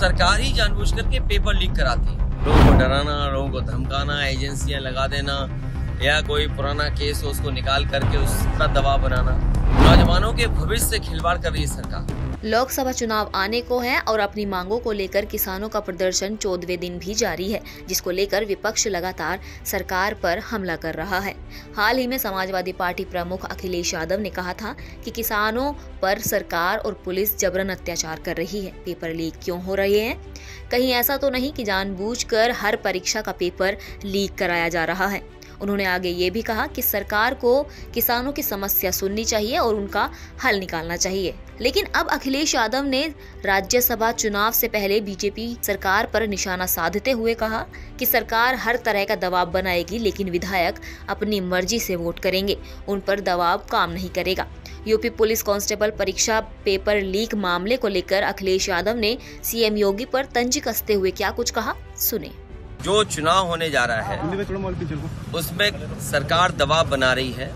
सरकार ही जानबूझ करके पेपर लीक कराती है। लोगों को डराना, लोगों को धमकाना, एजेंसियां लगा देना या कोई पुराना केस हो उसको निकाल करके उस पर दबाव बनाना, नौजवानों के भविष्य से खिलवाड़ कर रही है सरकार। लोकसभा चुनाव आने को है और अपनी मांगों को लेकर किसानों का प्रदर्शन 14वें दिन भी जारी है, जिसको लेकर विपक्ष लगातार सरकार पर हमला कर रहा है। हाल ही में समाजवादी पार्टी प्रमुख अखिलेश यादव ने कहा था कि किसानों पर सरकार और पुलिस जबरन अत्याचार कर रही है। पेपर लीक क्यों हो रहे हैं? कहीं ऐसा तो नहीं कि जानबूझकर हर परीक्षा का पेपर लीक कराया जा रहा है। उन्होंने आगे ये भी कहा कि सरकार को किसानों की समस्या सुननी चाहिए और उनका हल निकालना चाहिए। लेकिन अब अखिलेश यादव ने राज्यसभा चुनाव से पहले बीजेपी सरकार पर निशाना साधते हुए कहा कि सरकार हर तरह का दबाव बनाएगी, लेकिन विधायक अपनी मर्जी से वोट करेंगे, उन पर दबाव काम नहीं करेगा। यूपी पुलिस कांस्टेबल परीक्षा पेपर लीक मामले को लेकर अखिलेश यादव ने सीएम योगी पर तंज कसते हुए क्या कुछ कहा, सुने। जो चुनाव होने जा रहा है उसमें सरकार दबाव बना रही है।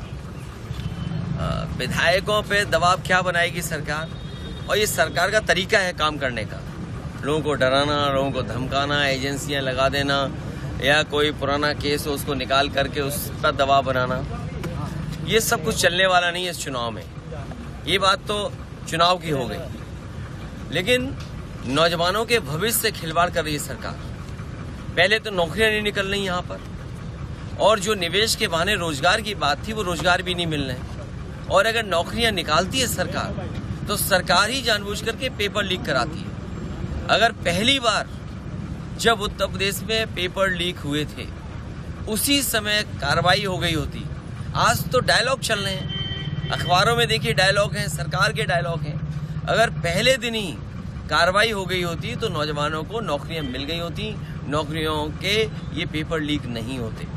विधायकों पे दबाव क्या बनाएगी सरकार, और ये सरकार का तरीका है काम करने का। लोगों को डराना, लोगों को धमकाना, एजेंसियां लगा देना या कोई पुराना केस हो उसको निकाल करके उस पर दबाव बनाना, ये सब कुछ चलने वाला नहीं है इस चुनाव में। ये बात तो चुनाव की हो गई, लेकिन नौजवानों के भविष्य से खिलवाड़ कर रही है सरकार। पहले तो नौकरियां नहीं निकल रही यहाँ पर, और जो निवेश के बहाने रोजगार की बात थी वो रोजगार भी नहीं मिल रहे। और अगर नौकरियां निकालती है सरकार तो सरकार ही जानबूझ करके पेपर लीक कराती है। अगर पहली बार जब उत्तर प्रदेश में पेपर लीक हुए थे उसी समय कार्रवाई हो गई होती। आज तो डायलॉग चल रहे हैं, अखबारों में देखिए डायलॉग हैं, सरकार के डायलॉग हैं। अगर पहले दिन ही कार्रवाई हो गई होती तो नौजवानों को नौकरियां मिल गई होती, नौकरियों के ये पेपर लीक नहीं होते।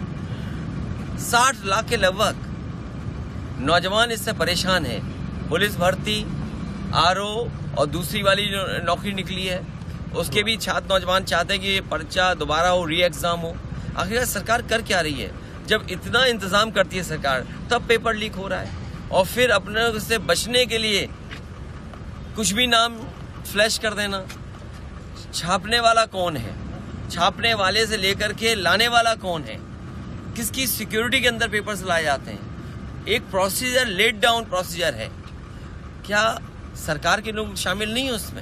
60 लाख के लगभग नौजवान इससे परेशान है। पुलिस भर्ती, आरओ और दूसरी वाली जो नौकरी निकली है उसके भी छात्र नौजवान चाहते हैं कि ये पर्चा दोबारा हो, री एग्जाम हो। आखिर सरकार कर क्या रही है? जब इतना इंतजाम करती है सरकार तब पेपर लीक हो रहा है, और फिर अपने से बचने के लिए कुछ भी नाम फ्लैश कर देना। छापने वाला कौन है? छापने वाले से लेकर के लाने वाला कौन है? किसकी सिक्योरिटी के अंदर पेपर्स लाए जाते हैं? एक प्रोसीजर, लेट डाउन प्रोसीजर है। क्या सरकार के लोग शामिल नहीं है उसमें?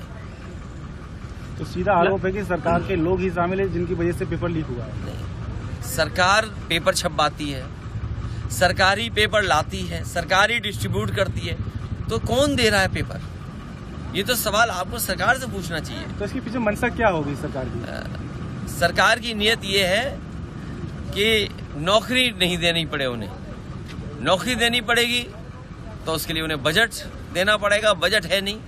तो सीधा आरोप है कि सरकार के लोग ही शामिल है जिनकी वजह से पेपर लीक हुआ है। नहीं, सरकार पेपर छपवाती है, सरकारी पेपर लाती है, सरकारी डिस्ट्रीब्यूट करती है, तो कौन दे रहा है पेपर? ये तो सवाल आपको सरकार से पूछना चाहिए। तो इसके पीछे मंशा क्या होगी सरकार की? सरकार की नीयत ये है कि नौकरी नहीं देनी पड़े उन्हें। नौकरी देनी पड़ेगी तो उसके लिए उन्हें बजट देना पड़ेगा, बजट है नहीं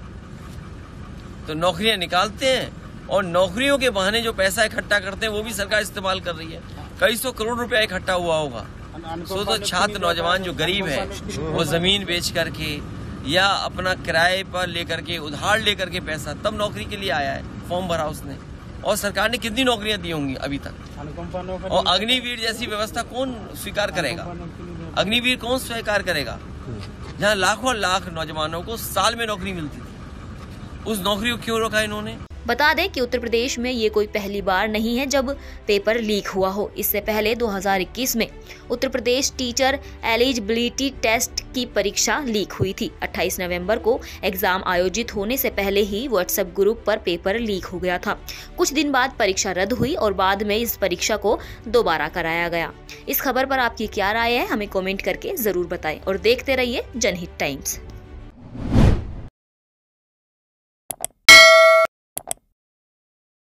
तो नौकरियां निकालते हैं, और नौकरियों के बहाने जो पैसा इकट्ठा करते हैं वो भी सरकार इस्तेमाल कर रही है। कई सौ करोड़ रुपया इकट्ठा हुआ होगा। तो छात्र नौजवान जो गरीब है वो जमीन बेच करके या अपना किराए पर लेकर के, उधार लेकर के पैसा तब नौकरी के लिए आया है, फॉर्म भरा उसने। और सरकार ने कितनी नौकरियां दी होंगी अभी तक? और अग्निवीर जैसी व्यवस्था कौन स्वीकार करेगा? अग्निवीर कौन स्वीकार करेगा? जहां लाखों लाख नौजवानों को साल में नौकरी मिलती थी, उस नौकरी को क्यों रोका इन्होंने? बता दें कि उत्तर प्रदेश में ये कोई पहली बार नहीं है जब पेपर लीक हुआ हो। इससे पहले 2021 में Uttar Pradesh teacher eligibility test की परीक्षा लीक हुई थी। 28 नवंबर को एग्जाम आयोजित होने से पहले ही व्हाट्सएप ग्रुप पर पेपर लीक हो गया था। कुछ दिन बाद परीक्षा रद्द हुई और बाद में इस परीक्षा को दोबारा कराया गया। इस खबर पर आपकी क्या राय है, हमें कमेंट करके जरूर बताएं और देखते रहिए जनहित टाइम्स।